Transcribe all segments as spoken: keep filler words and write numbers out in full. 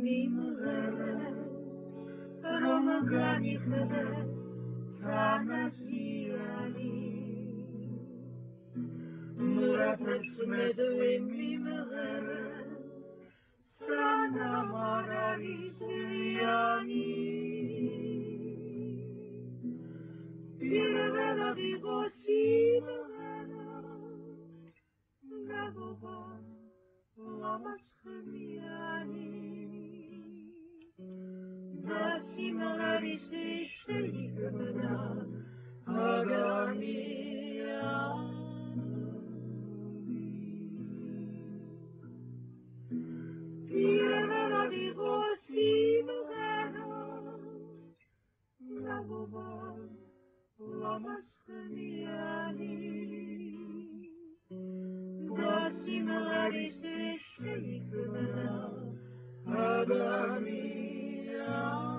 Mimre, Romoglanik mede, Tanasiani. Muratex mede Mimre, Sana Marari Siriani. Pirvela Vigosina, Gaboba, Lamas Khamiani. Dasi Marari Siriani, Agania. Pirvela Vigosina, Gaboba, Lamas Khamiani. Dasi Marari Siriani, Agania.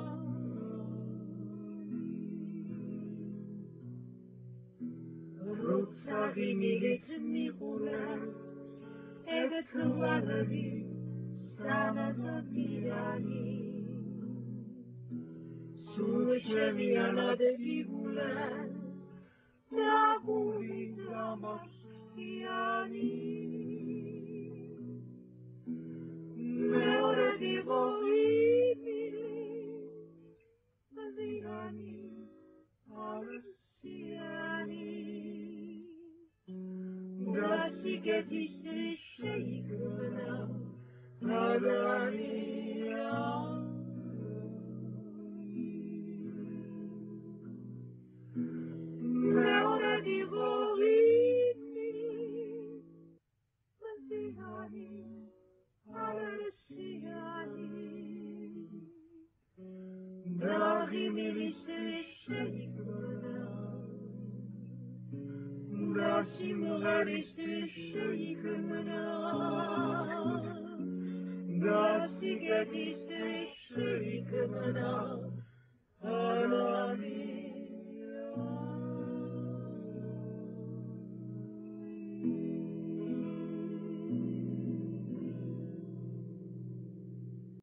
Rutsavinig Mihura, Evet Kıvalavi, Sana Zavirani. Suçeviana de Fibula, Naguri Damastiani. Meore di Bohimi, Maziani, Arsiani. Dasi che ti strisceicona, Agania. Meore di Bohimi, Maziani, Arsiani. Dahi miliste sheikuna, Dasi mugariste sheikuna, Dasi gediste sheikuna, Alani.